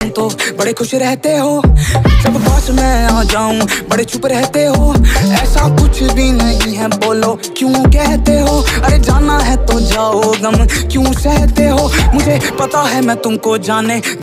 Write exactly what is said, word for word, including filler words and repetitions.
तो बड़े खुश रहते हो, जब पास मैं आ जाऊं बड़े चुप रहते हो। ऐसा कुछ भी नहीं है, बोलो क्यों कहते हो? अरे जाना है तो जाओ, गम क्यों सहते हो? मुझे पता है मैं तुमको जाने